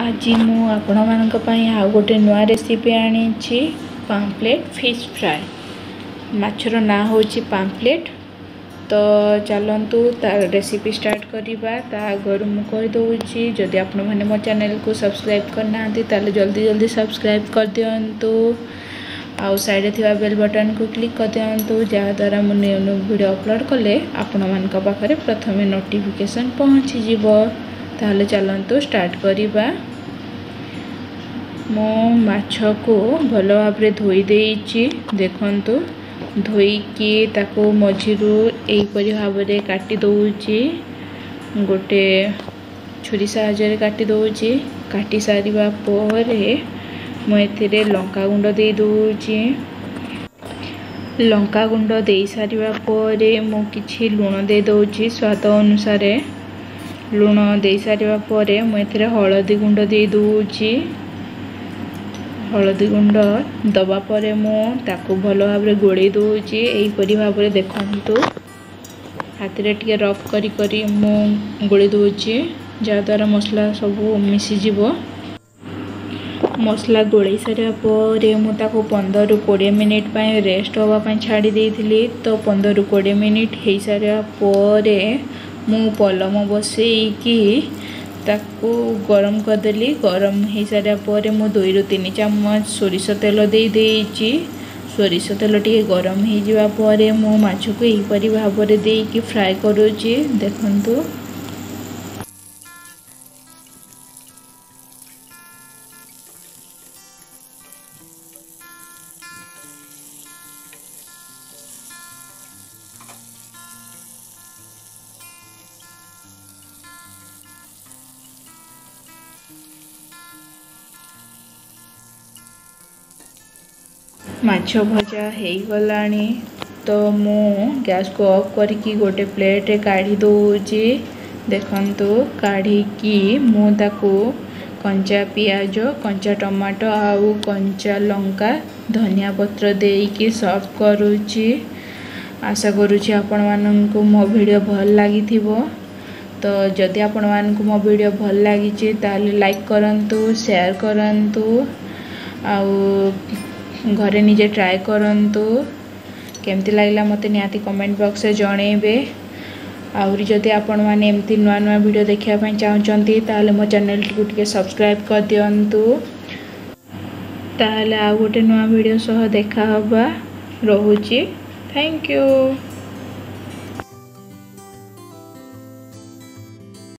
आज मु आपण मानक पई आ गोटे नुआ रेसिपी आनी पाम्पलेट फिश फ्राए। माछर ना होची पाम्पलेट। तो चलतु तार रेसिपी स्टार्ट करवा। ता आगर मु कहि दउची जदि आपण माने मो चैनल को सब्सक्राइब करना ताले जल्दी जल्दी सब्सक्राइब कर दियंतु। आउ साइड थिबा बेल बटन को क्लिक कर दियंतु जहा द्वारा मु न्यू न्यू वीडियो अपलोड कले आपण मानक पाखरे प्रथमे नोटिफिकेशन पहुंची जिवो। ताले चलतु स्टार्ट करवा। मो माछ को भल भाव धोई देइची। देखंतु धोईकी ताको मझिरु एपरि भाव रे काटी दउची। गोटे छुरी साहाय्य काटी दउची। काटी सारिबा परे मो एथिरे लंका गुंड दे दउची। लंका गुंड दे सारिबा परे मो किछि लूण दे दउची स्वाद अनुसार। लूण दे सारिबा परे मो एथिरे हळदी गुंड दे दउची। हळदी गुंड दबा परे मो ताको भलो भाव रे गोळी दउची। एई परि भाव रे देखंतु हाथ रे टिके रफ करी करी मो गोळी दउची जा द्वारा मसला सब मिसी जिवो। मसला गोळी सारिया परे मो ताको 15 रु 20 मिनिट पय रेस्ट होबा पय छाडी देइथिली। तो 15 रु 20 मिनिट हेई सारिया परे मु पलम बसेई की ताकू गरम कर देली। गरम हे सारा परे मो 2 रु 3 चम्मच सोरिष तेल दे देइची। सोरिष तेल टिके गरम हे जिवा परे मो माछ को एही परि भाव रे देई की फ्राई करूची। देखंतु माछ भजा हे गलानी। तो मु गैस को ऑफ करके गोटे प्लेट रे काढ़ी दउची। देखंतु काढ़ी की मु ताको कंचा पियाज कंचा टमाटो आउ कंचा लंका धनिया पत्र देकी सर्व करूची। आशा करूची आपण माननकु मो वीडियो भल लागि थिबो। तो जदि आपण माननकु मो वीडियो भल लागि छि ताले लाइक करंतु शेयर करंतु आउ घरे निजे ट्राए करंतु। केमती लागला मते नियाती कमेंट बॉक्स रे जणेबे। आउरी जदि आपण माने एमती नुआ नुआ वीडियो देखिया पय चाहचंती ताले मो चैनल को टिके सब्सक्राइब कर दियंतु। ताले आ गोटे नुआ वीडियो सह देखा हबा। रहूची। Thank you.